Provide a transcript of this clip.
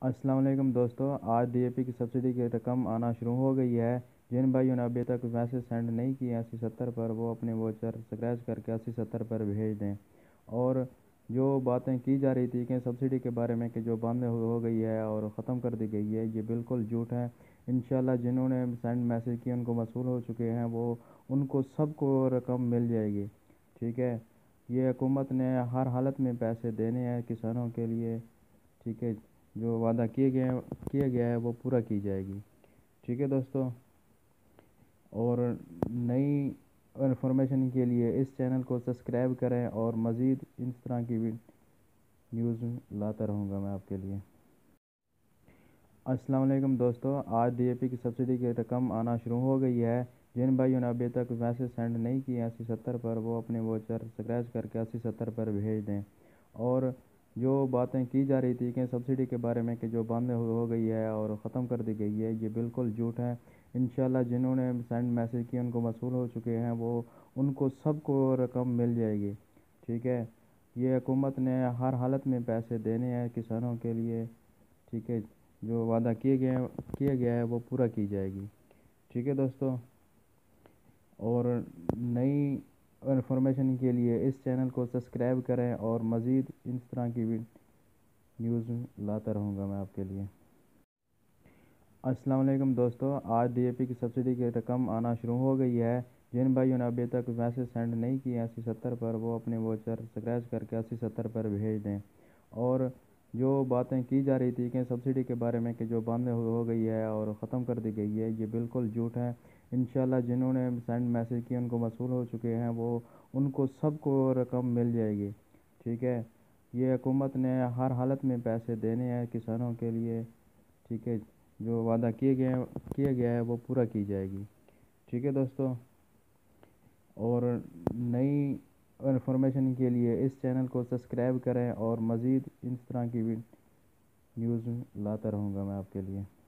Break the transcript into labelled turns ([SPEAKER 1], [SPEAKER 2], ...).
[SPEAKER 1] السلام علیکم دوستو، آج ڈی اے پی کی سبسڈی کی رقم آنا شروع ہو گئی ہے۔ جن بھائیوں نے ابھی تک میسج سینڈ نہیں کیے 8070 پر، وہ اپنے ووچر سکریچ کر کے 8070 پر بھیج دیں۔ اور جو باتیں کی جا رہی تھی کہ سبسڈی کے بارے میں کہ جو بند ہو گئی ہے اور ختم کر دی گئی ہے، یہ بالکل جھوٹ ہے۔ انشاءاللہ جنہوں نے سینڈ میسج کیے ان کو موصول ہو چکے ہیں، وہ ان کو سب کو رقم مل جائے گی، ٹھیک ہے۔ یہ حکومت نے ہر حالت میں پیسے دینے ہیں کسانوں کے لیے، ٹھیک ہے۔ جو وعدہ کیا گیا ہے وہ پورا کی جائے گی، ٹھیک ہے دوستو۔ اور نئی انفارمیشن کے لیے اس چینل کو سبسکرائب کریں اور مزید اس طرح کی نیوز لاتا رہوں گا میں آپ کے لیے۔ السلام علیکم دوستو، آج ڈی اے پی کی سبسڈی کی رقم آنا شروع ہو گئی ہے۔ جن بھائیوں نے ابھی تک میسج سینڈ نہیں کیے 8070 پر، وہ اپنے ووچر سکریچ کر کے 8070 پر بھیج دیں۔ اور جو باتیں کی جا رہی تھی کہ سبسڈی کے بارے میں کہ جو بند ہو گئی ہے اور ختم کر دی گئی ہے، یہ بالکل جھوٹ ہے۔ انشاءاللہ جنہوں نے سینڈ میسج کیے ان کو موصول ہو چکے ہیں، وہ ان کو سب کو رقم مل جائے گی، ٹھیک ہے۔ یہ حکومت نے ہر حالت میں پیسے دینے ہیں کسانوں کے لیے، ٹھیک ہے۔ جو وعدہ کیا گیا ہے وہ پورا کی جائے گی، ٹھیک ہے دوستو۔ اور نئی انفارمیشن کے لیے اس چینل کو سبسکرائب کریں اور مزید اس طرح کی نیوز لاتا رہوں گا میں آپ کے لیے۔ السلام علیکم دوستو، آج ڈی اے پی کی سبسڈی کی رقم آنا شروع ہو گئی ہے۔ جن بھائیوں نے ابھی تک میسج سینڈ نہیں کیے 8070 پر، وہ اپنے ووچر سکریچ کر کے 8070 پر بھیج دیں۔ اور جو باتیں کی جا رہی تھی کہ سبسڈی کے بارے میں کہ جو بند ہو گئی ہے اور ختم کر دی گئی ہے، یہ بالکل جھوٹ ہے۔ انشاءاللہ جنہوں نے سینڈ میسج کیے ان کو موصول ہو چکے ہیں، وہ ان کو سب کو رقم مل جائے گی، ٹھیک ہے۔ یہ حکومت نے ہر حالت میں پیسے دینے ہیں کسانوں کے لیے، ٹھیک ہے۔ جو وعدہ کیا گیا ہے وہ پورا کی جائے گی، ٹھیک ہے دوستو۔ اور نئی انفارمیشن کے لیے اس چینل کو سبسکرائب کریں اور مزید اس طرح کی نیوز لاتا رہوں گا میں آپ کے لیے۔